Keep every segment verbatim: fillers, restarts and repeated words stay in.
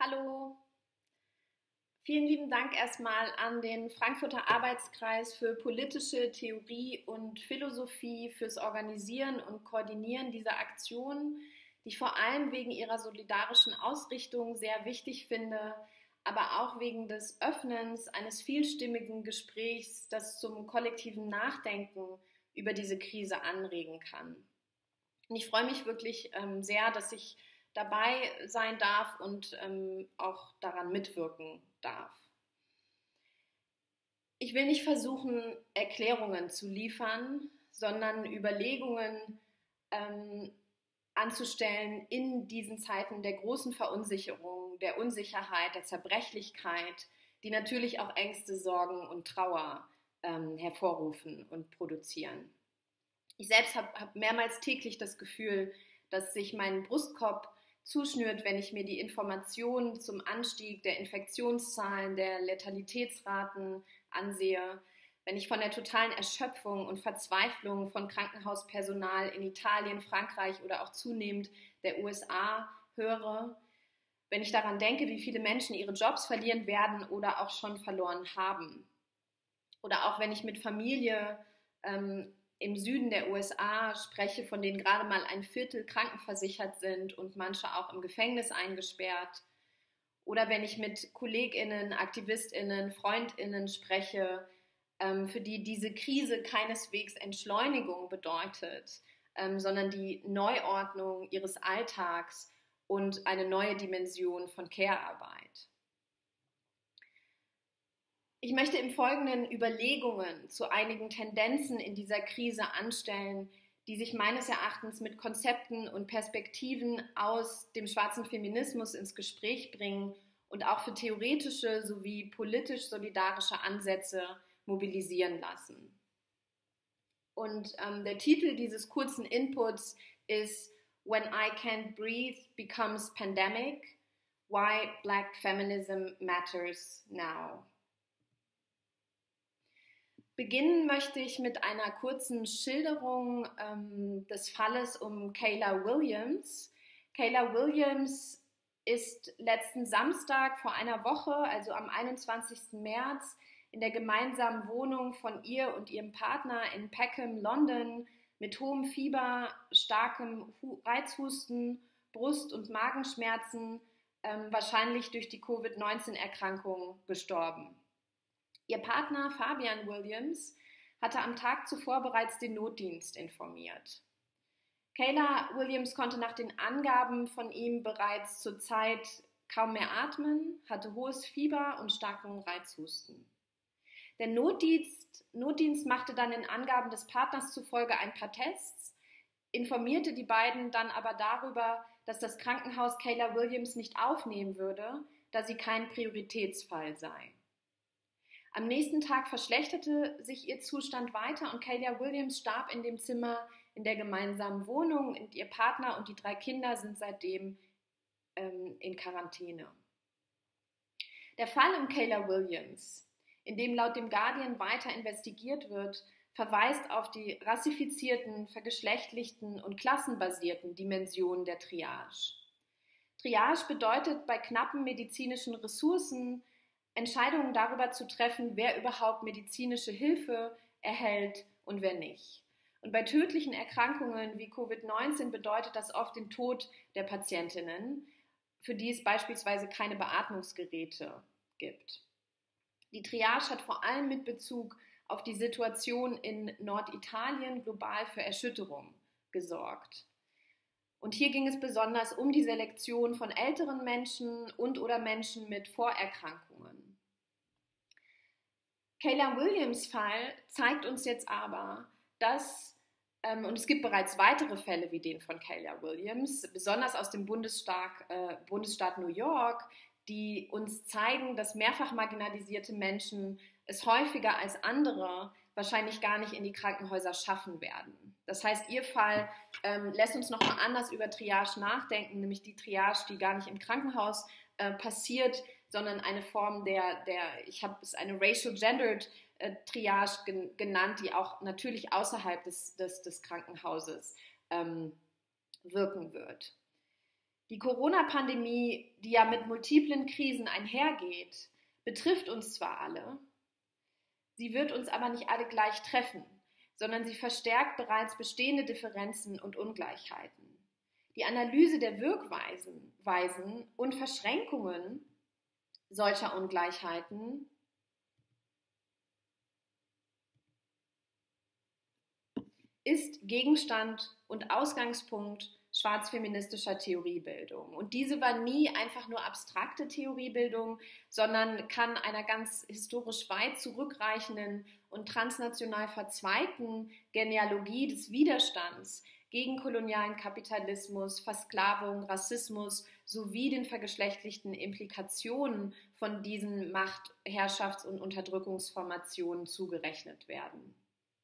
Hallo, vielen lieben Dank erstmal an den Frankfurter Arbeitskreis für politische Theorie und Philosophie fürs Organisieren und Koordinieren dieser Aktion, die ich vor allem wegen ihrer solidarischen Ausrichtung sehr wichtig finde, aber auch wegen des Öffnens eines vielstimmigen Gesprächs, das zum kollektiven Nachdenken über diese Krise anregen kann. Und ich freue mich wirklich ähm, sehr, dass ich dabei sein darf und ähm, auch daran mitwirken darf. Ich will nicht versuchen, Erklärungen zu liefern, sondern Überlegungen ähm, anzustellen in diesen Zeiten der großen Verunsicherung, der Unsicherheit, der Zerbrechlichkeit, die natürlich auch Ängste, Sorgen und Trauer ähm, hervorrufen und produzieren. Ich selbst habe hab mehrmals täglich das Gefühl, dass sich mein Brustkorb zuschnürt, wenn ich mir die Informationen zum Anstieg der Infektionszahlen, der Letalitätsraten ansehe, wenn ich von der totalen Erschöpfung und Verzweiflung von Krankenhauspersonal in Italien, Frankreich oder auch zunehmend der U S A höre, wenn ich daran denke, wie viele Menschen ihre Jobs verlieren werden oder auch schon verloren haben. Oder auch wenn ich mit Familie ähm, im Süden der U S A spreche, von denen gerade mal ein Viertel krankenversichert sind und manche auch im Gefängnis eingesperrt. Oder wenn ich mit KollegInnen, AktivistInnen, FreundInnen spreche, ähm, für die diese Krise keineswegs Entschleunigung bedeutet, ähm, sondern die Neuordnung ihres Alltags und eine neue Dimension von Care-Arbeit. Ich möchte im Folgenden Überlegungen zu einigen Tendenzen in dieser Krise anstellen, die sich meines Erachtens mit Konzepten und Perspektiven aus dem schwarzen Feminismus ins Gespräch bringen und auch für theoretische sowie politisch-solidarische Ansätze mobilisieren lassen. Und ähm, der Titel dieses kurzen Inputs ist When I Can't Breathe Becomes Pandemic, Why Black Feminism Matters Now. Beginnen möchte ich mit einer kurzen Schilderung ähm, des Falles um Kayla Williams. Kayla Williams ist letzten Samstag vor einer Woche, also am einundzwanzigsten März, in der gemeinsamen Wohnung von ihr und ihrem Partner in Peckham, London, mit hohem Fieber, starkem Reizhusten, Brust- und Magenschmerzen, ähm, wahrscheinlich durch die Covid neunzehn Erkrankung gestorben. Ihr Partner Fabian Williams hatte am Tag zuvor bereits den Notdienst informiert. Kayla Williams konnte nach den Angaben von ihm bereits zur Zeit kaum mehr atmen, hatte hohes Fieber und starken Reizhusten. Der Notdienst, Notdienst machte dann den Angaben des Partners zufolge ein paar Tests, informierte die beiden dann aber darüber, dass das Krankenhaus Kayla Williams nicht aufnehmen würde, da sie kein Prioritätsfall sei. Am nächsten Tag verschlechterte sich ihr Zustand weiter und Kayla Williams starb in dem Zimmer in der gemeinsamen Wohnung und ihr Partner und die drei Kinder sind seitdem ähm, in Quarantäne. Der Fall um Kayla Williams, in dem laut dem Guardian weiter investigiert wird, verweist auf die rassifizierten, vergeschlechtlichten und klassenbasierten Dimensionen der Triage. Triage bedeutet bei knappen medizinischen Ressourcen Entscheidungen darüber zu treffen, wer überhaupt medizinische Hilfe erhält und wer nicht. Und bei tödlichen Erkrankungen wie Covid neunzehn bedeutet das oft den Tod der Patientinnen, für die es beispielsweise keine Beatmungsgeräte gibt. Die Triage hat vor allem mit Bezug auf die Situation in Norditalien global für Erschütterung gesorgt. Und hier ging es besonders um die Selektion von älteren Menschen und oder Menschen mit Vorerkrankungen. Kayla Williams' Fall zeigt uns jetzt aber, dass, ähm, und es gibt bereits weitere Fälle wie den von Kayla Williams, besonders aus dem Bundesstaat, äh, Bundesstaat New York, die uns zeigen, dass mehrfach marginalisierte Menschen es häufiger als andere wahrscheinlich gar nicht in die Krankenhäuser schaffen werden. Das heißt, Ihr Fall ähm, lässt uns nochmal anders über Triage nachdenken, nämlich die Triage, die gar nicht im Krankenhaus äh, passiert, sondern eine Form der, der ich habe es eine racial gendered äh, Triage gen- genannt, die auch natürlich außerhalb des, des, des Krankenhauses ähm, wirken wird. Die Corona-Pandemie, die ja mit multiplen Krisen einhergeht, betrifft uns zwar alle, sie wird uns aber nicht alle gleich treffen, sondern sie verstärkt bereits bestehende Differenzen und Ungleichheiten. Die Analyse der Wirkweisen Weisen und Verschränkungen solcher Ungleichheiten ist Gegenstand und Ausgangspunkt schwarzfeministischer Theoriebildung. Und diese war nie einfach nur abstrakte Theoriebildung, sondern kann einer ganz historisch weit zurückreichenden und transnational verzweigten Genealogie des Widerstands gegen kolonialen Kapitalismus, Versklavung, Rassismus sowie den vergeschlechtlichten Implikationen von diesen Macht-, Herrschafts- und Unterdrückungsformationen zugerechnet werden.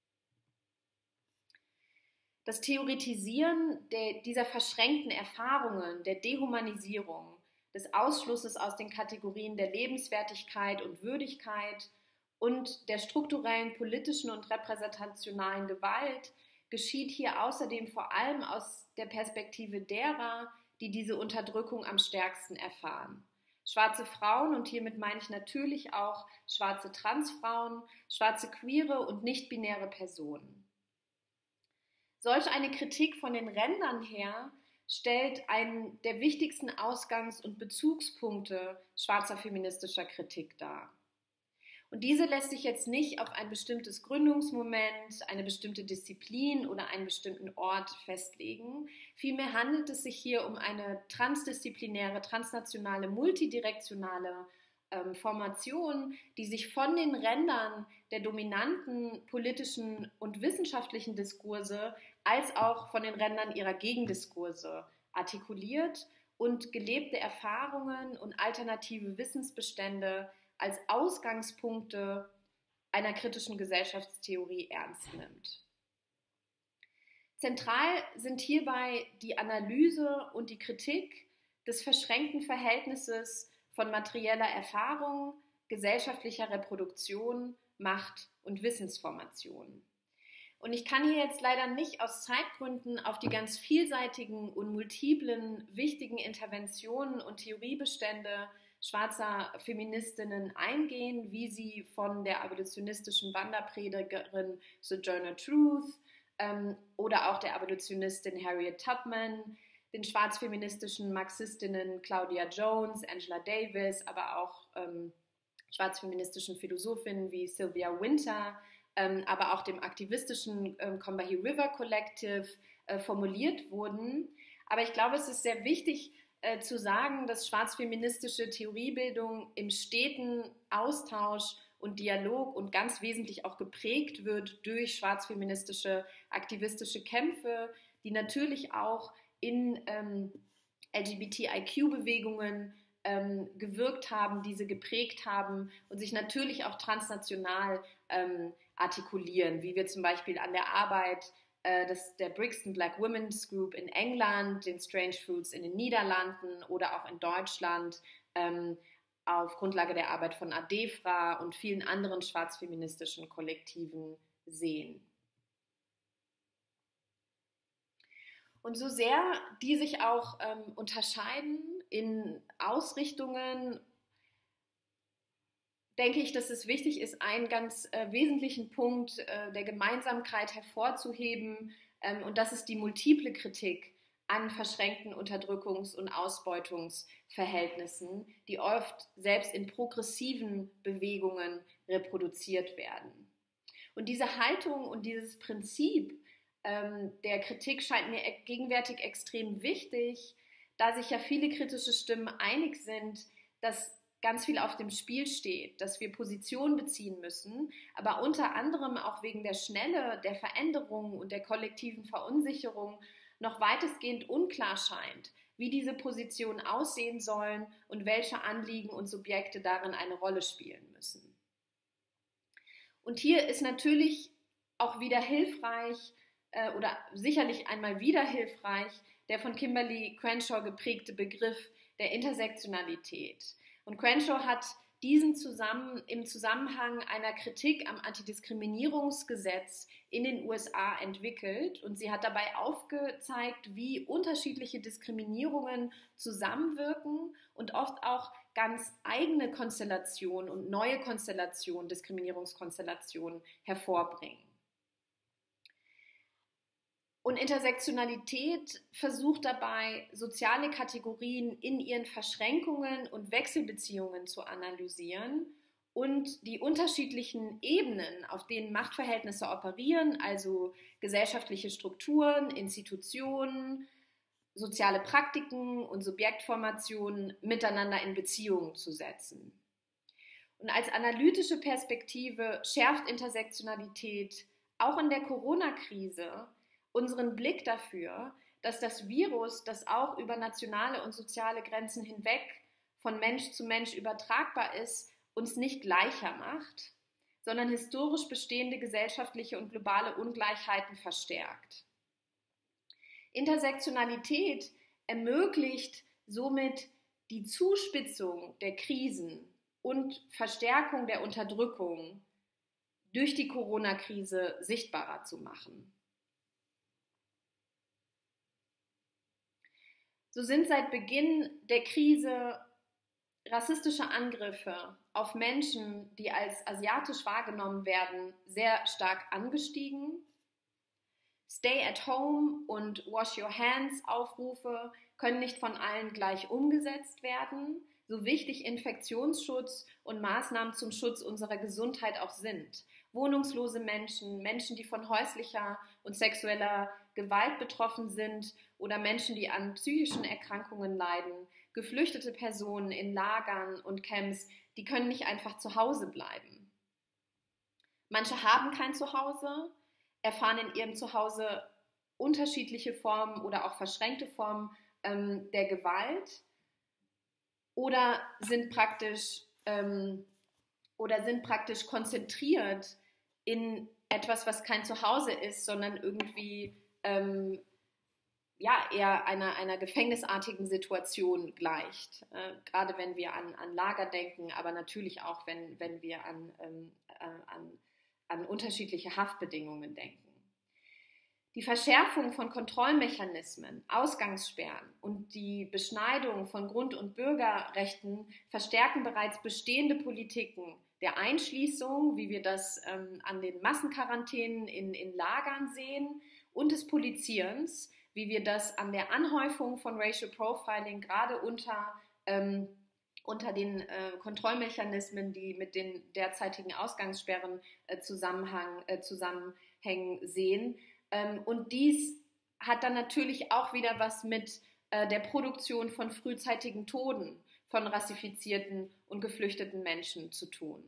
Das Theoretisieren der, dieser verschränkten Erfahrungen, der Dehumanisierung, des Ausschlusses aus den Kategorien der Lebenswertigkeit und Würdigkeit und der strukturellen politischen und repräsentationalen Gewalt geschieht hier außerdem vor allem aus der Perspektive derer, die diese Unterdrückung am stärksten erfahren. Schwarze Frauen, und hiermit meine ich natürlich auch schwarze Transfrauen, schwarze queere und nicht-binäre Personen. Solch eine Kritik von den Rändern her stellt einen der wichtigsten Ausgangs- und Bezugspunkte schwarzer feministischer Kritik dar. Und diese lässt sich jetzt nicht auf ein bestimmtes Gründungsmoment, eine bestimmte Disziplin oder einen bestimmten Ort festlegen. Vielmehr handelt es sich hier um eine transdisziplinäre, transnationale, multidirektionale ähm, Formation, die sich von den Rändern der dominanten politischen und wissenschaftlichen Diskurse als auch von den Rändern ihrer Gegendiskurse artikuliert und gelebte Erfahrungen und alternative Wissensbestände als Ausgangspunkte einer kritischen Gesellschaftstheorie ernst nimmt. Zentral sind hierbei die Analyse und die Kritik des verschränkten Verhältnisses von materieller Erfahrung, gesellschaftlicher Reproduktion, Macht und Wissensformation. Und ich kann hier jetzt leider nicht aus Zeitgründen auf die ganz vielseitigen und multiplen wichtigen Interventionen und Theoriebestände schwarzer Feministinnen eingehen, wie sie von der abolitionistischen Wanderpredigerin Sojourner Truth ähm, oder auch der Abolitionistin Harriet Tubman, den schwarzfeministischen Marxistinnen Claudia Jones, Angela Davis, aber auch ähm, schwarzfeministischen Philosophinnen wie Sylvia Wynter, ähm, aber auch dem aktivistischen ähm, Combahee River Collective äh, formuliert wurden. Aber ich glaube, es ist sehr wichtig, Äh, zu sagen, dass schwarzfeministische Theoriebildung im steten Austausch und Dialog und ganz wesentlich auch geprägt wird durch schwarzfeministische aktivistische Kämpfe, die natürlich auch in ähm, L G B T I Q-Bewegungen ähm, gewirkt haben, diese geprägt haben und sich natürlich auch transnational ähm, artikulieren, wie wir zum Beispiel an der Arbeit Das, der Brixton Black Women's Group in England, den Strange Fruits in den Niederlanden oder auch in Deutschland ähm, auf Grundlage der Arbeit von ADEFRA und vielen anderen schwarzfeministischen Kollektiven sehen. Und so sehr die sich auch ähm, unterscheiden in Ausrichtungen, denke ich, dass es wichtig ist, einen ganz äh, wesentlichen Punkt äh, der Gemeinsamkeit hervorzuheben, ähm, und das ist die multiple Kritik an verschränkten Unterdrückungs- und Ausbeutungsverhältnissen, die oft selbst in progressiven Bewegungen reproduziert werden. Und diese Haltung und dieses Prinzip ähm, der Kritik scheint mir gegenwärtig extrem wichtig, da sich ja viele kritische Stimmen einig sind, dass ganz viel auf dem Spiel steht, dass wir Position beziehen müssen, aber unter anderem auch wegen der Schnelle, der Veränderung und der kollektiven Verunsicherung noch weitestgehend unklar scheint, wie diese Positionen aussehen sollen und welche Anliegen und Subjekte darin eine Rolle spielen müssen. Und hier ist natürlich auch wieder hilfreich äh, oder sicherlich einmal wieder hilfreich der von Kimberly Crenshaw geprägte Begriff der Intersektionalität. Und Crenshaw hat diesen zusammen, im Zusammenhang einer Kritik am Antidiskriminierungsgesetz in den U S A entwickelt und sie hat dabei aufgezeigt, wie unterschiedliche Diskriminierungen zusammenwirken und oft auch ganz eigene Konstellationen und neue Konstellationen, Diskriminierungskonstellationen hervorbringen. Und Intersektionalität versucht dabei, soziale Kategorien in ihren Verschränkungen und Wechselbeziehungen zu analysieren und die unterschiedlichen Ebenen, auf denen Machtverhältnisse operieren, also gesellschaftliche Strukturen, Institutionen, soziale Praktiken und Subjektformationen miteinander in Beziehung zu setzen. Und als analytische Perspektive schärft Intersektionalität auch in der Corona-Krise unseren Blick dafür, dass das Virus, das auch über nationale und soziale Grenzen hinweg von Mensch zu Mensch übertragbar ist, uns nicht gleicher macht, sondern historisch bestehende gesellschaftliche und globale Ungleichheiten verstärkt. Intersektionalität ermöglicht somit die Zuspitzung der Krisen und Verstärkung der Unterdrückung durch die Corona-Krise sichtbarer zu machen. So sind seit Beginn der Krise rassistische Angriffe auf Menschen, die als asiatisch wahrgenommen werden, sehr stark angestiegen. Stay at home und Wash your hands Aufrufe können nicht von allen gleich umgesetzt werden, so wichtig Infektionsschutz und Maßnahmen zum Schutz unserer Gesundheit auch sind. Wohnungslose Menschen, Menschen, die von häuslicher und sexueller Gewalt betroffen sind oder Menschen, die an psychischen Erkrankungen leiden, geflüchtete Personen in Lagern und Camps, die können nicht einfach zu Hause bleiben. Manche haben kein Zuhause, erfahren in ihrem Zuhause unterschiedliche Formen oder auch verschränkte Formen ähm, der Gewalt oder sind praktisch ähm, oder sind praktisch konzentriert in etwas, was kein Zuhause ist, sondern irgendwie ähm, ja, eher einer, einer gefängnisartigen Situation gleicht. Äh, gerade wenn wir an, an Lager denken, aber natürlich auch, wenn, wenn wir an, ähm, äh, an, an unterschiedliche Haftbedingungen denken. Die Verschärfung von Kontrollmechanismen, Ausgangssperren und die Beschneidung von Grund- und Bürgerrechten verstärken bereits bestehende Politiken der Einschließung, wie wir das ähm, an den Massenquarantänen in, in Lagern sehen, und des Polizierens, wie wir das an der Anhäufung von Racial Profiling gerade unter, ähm, unter den äh, Kontrollmechanismen, die mit den derzeitigen Ausgangssperren äh, Zusammenhang, äh, zusammenhängen, sehen. Ähm, und dies hat dann natürlich auch wieder was mit äh, der Produktion von frühzeitigen Toten von rassifizierten und geflüchteten Menschen zu tun.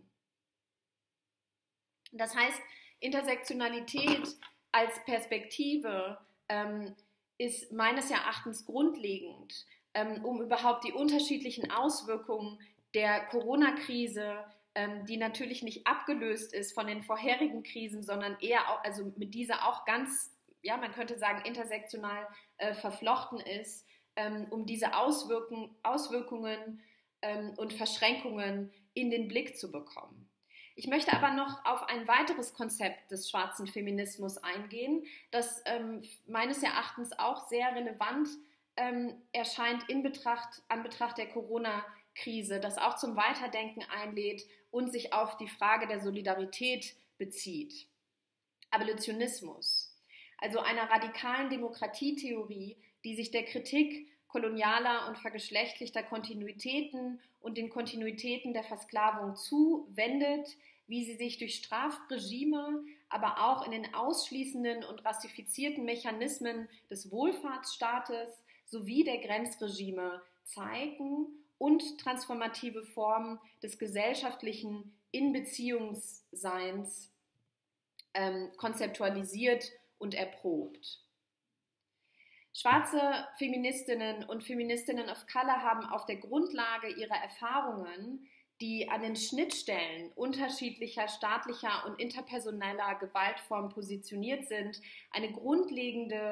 Das heißt, Intersektionalität als Perspektive ähm, ist meines Erachtens grundlegend, ähm, um überhaupt die unterschiedlichen Auswirkungen der Corona-Krise, ähm, die natürlich nicht abgelöst ist von den vorherigen Krisen, sondern eher auch, also mit dieser auch ganz, ja, man könnte sagen, intersektional äh, verflochten ist, ähm, um diese Auswirkungen, Auswirkungen ähm, und Verschränkungen in den Blick zu bekommen. Ich möchte aber noch auf ein weiteres Konzept des schwarzen Feminismus eingehen, das ähm, meines Erachtens auch sehr relevant ähm, erscheint in Betracht, an Betracht der Corona-Krise, das auch zum Weiterdenken einlädt und sich auf die Frage der Solidarität bezieht. Abolitionismus, also einer radikalen Demokratietheorie, die sich der Kritik kolonialer und vergeschlechtlichter Kontinuitäten und den Kontinuitäten der Versklavung zuwendet, wie sie sich durch Strafregime, aber auch in den ausschließenden und rassifizierten Mechanismen des Wohlfahrtsstaates sowie der Grenzregime zeigen und transformative Formen des gesellschaftlichen Inbeziehungsseins ähm, konzeptualisiert und erprobt. Schwarze Feministinnen und Feministinnen of Color haben auf der Grundlage ihrer Erfahrungen, die an den Schnittstellen unterschiedlicher staatlicher und interpersoneller Gewaltformen positioniert sind, eine grundlegende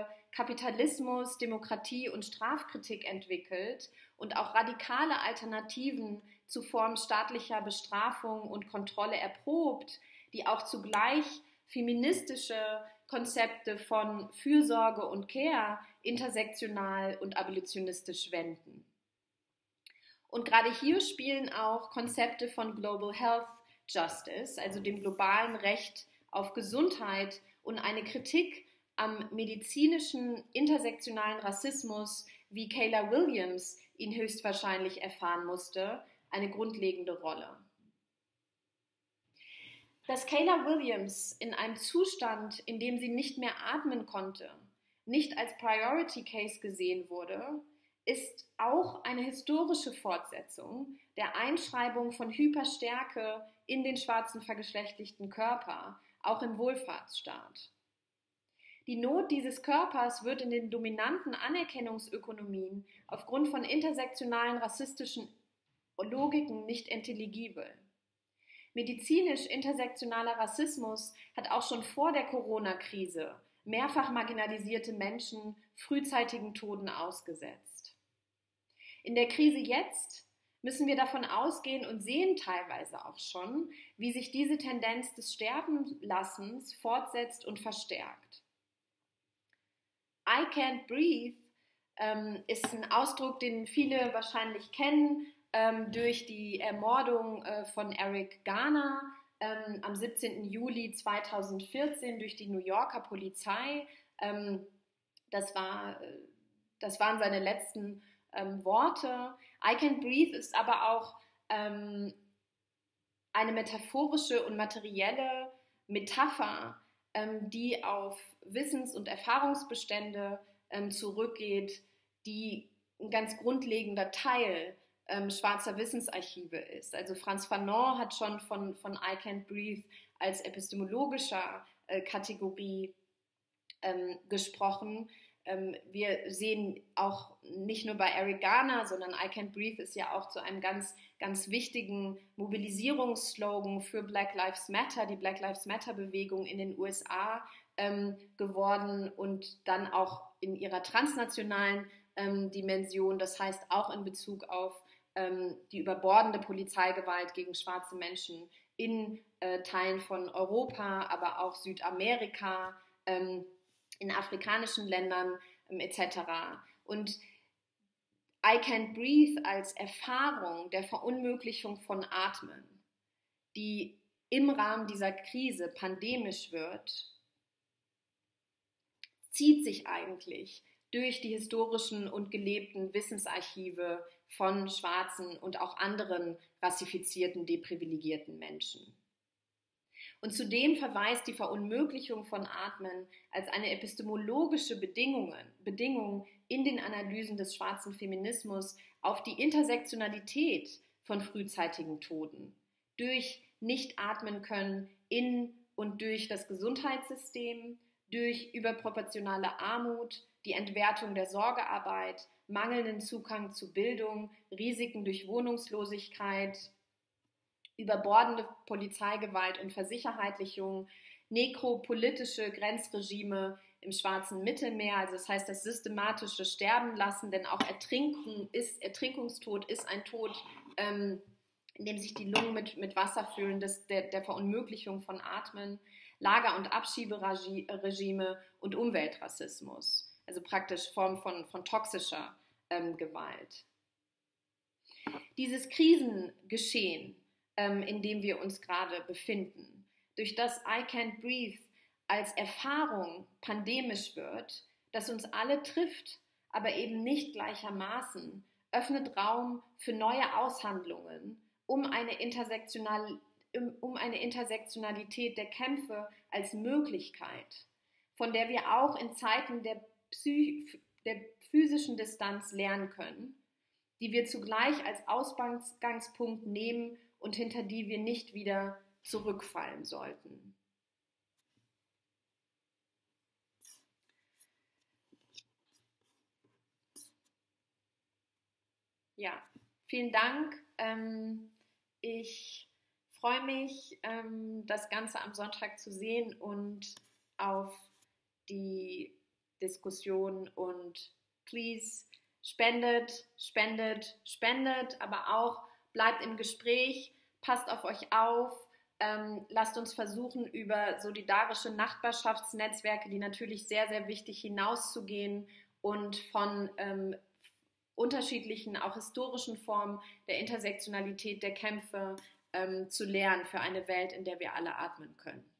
Kapitalismus-, Demokratie- und Strafkritik entwickelt und auch radikale Alternativen zu Formen staatlicher Bestrafung und Kontrolle erprobt, die auch zugleich feministische Konzepte von Fürsorge und Care intersektional und abolitionistisch wenden. Und gerade hier spielen auch Konzepte von Global Health Justice, also dem globalen Recht auf Gesundheit, und eine Kritik am medizinischen intersektionalen Rassismus, wie Kayla Williams ihn höchstwahrscheinlich erfahren musste, eine grundlegende Rolle. Dass Kayla Williams in einem Zustand, in dem sie nicht mehr atmen konnte, nicht als Priority Case gesehen wurde, ist auch eine historische Fortsetzung der Einschreibung von Hyperstärke in den schwarzen vergeschlechtlichten Körper, auch im Wohlfahrtsstaat. Die Not dieses Körpers wird in den dominanten Anerkennungsökonomien aufgrund von intersektionalen rassistischen Logiken nicht intelligibel. Medizinisch intersektionaler Rassismus hat auch schon vor der Corona-Krise mehrfach marginalisierte Menschen frühzeitigen Toten ausgesetzt. In der Krise jetzt müssen wir davon ausgehen und sehen teilweise auch schon, wie sich diese Tendenz des Sterbenlassens fortsetzt und verstärkt. I can't breathe ähm, ist ein Ausdruck, den viele wahrscheinlich kennen, ähm, durch die Ermordung äh, von Eric Garner ähm, am siebzehnten Juli zweitausendvierzehn durch die New Yorker Polizei. Ähm, das, war, das waren seine letzten ähm, Worte. I can't breathe ist aber auch ähm, eine metaphorische und materielle Metapher, ähm, die auf Wissens- und Erfahrungsbestände ähm, zurückgeht, die ein ganz grundlegender Teil ähm, schwarzer Wissensarchive ist. Also Frantz Fanon hat schon von, von I can't breathe als epistemologischer äh, Kategorie ähm, gesprochen. Ähm, wir sehen auch nicht nur bei Eric Garner, sondern I can't breathe ist ja auch zu einem ganz, ganz wichtigen Mobilisierungsslogan für Black Lives Matter, die Black Lives Matter-Bewegung in den U S A ähm, geworden und dann auch in ihrer transnationalen ähm, Dimension, das heißt auch in Bezug auf ähm, die überbordende Polizeigewalt gegen schwarze Menschen in äh, Teilen von Europa, aber auch Südamerika, ähm, in afrikanischen Ländern ähm, et cetera. Und I can't breathe als Erfahrung der Verunmöglichung von Atmen, die im Rahmen dieser Krise pandemisch wird, zieht sich eigentlich durch die historischen und gelebten Wissensarchive von schwarzen und auch anderen rassifizierten, deprivilegierten Menschen. Und zudem verweist die Verunmöglichung von Atmen als eine epistemologische Bedingung, Bedingung in den Analysen des schwarzen Feminismus auf die Intersektionalität von frühzeitigen Toten durch Nicht-Atmen können in und durch das Gesundheitssystem, durch überproportionale Armut, die Entwertung der Sorgearbeit, mangelnden Zugang zu Bildung, Risiken durch Wohnungslosigkeit, überbordende Polizeigewalt und Versicherheitlichung, nekropolitische Grenzregime im schwarzen Mittelmeer, also das heißt das systematische Sterbenlassen, denn auch Ertrinken ist, Ertrinkungstod ist ein Tod, ähm, in dem sich die Lungen mit, mit Wasser füllen, das, der, der Verunmöglichung von Atmen, Lager- und Abschieberegime und Umweltrassismus, also praktisch Form von, von toxischer ähm, Gewalt. Dieses Krisengeschehen, ähm, in dem wir uns gerade befinden, durch das I can't breathe als Erfahrung pandemisch wird, das uns alle trifft, aber eben nicht gleichermaßen, öffnet Raum für neue Aushandlungen, um eine Intersektional um eine Intersektionalität der Kämpfe als Möglichkeit, von der wir auch in Zeiten der, Psy- der physischen Distanz lernen können, die wir zugleich als Ausgangspunkt nehmen und hinter die wir nicht wieder zurückfallen sollten. Ja, vielen Dank. Ähm, ich Ich freue mich, ähm, das Ganze am Sonntag zu sehen und auf die Diskussion und please spendet, spendet, spendet, aber auch bleibt im Gespräch, passt auf euch auf, ähm, lasst uns versuchen, über solidarische Nachbarschaftsnetzwerke, die natürlich sehr, sehr wichtig, hinauszugehen und von ähm, unterschiedlichen, auch historischen Formen der Intersektionalität der Kämpfe ähm, zu lernen für eine Welt, in der wir alle atmen können.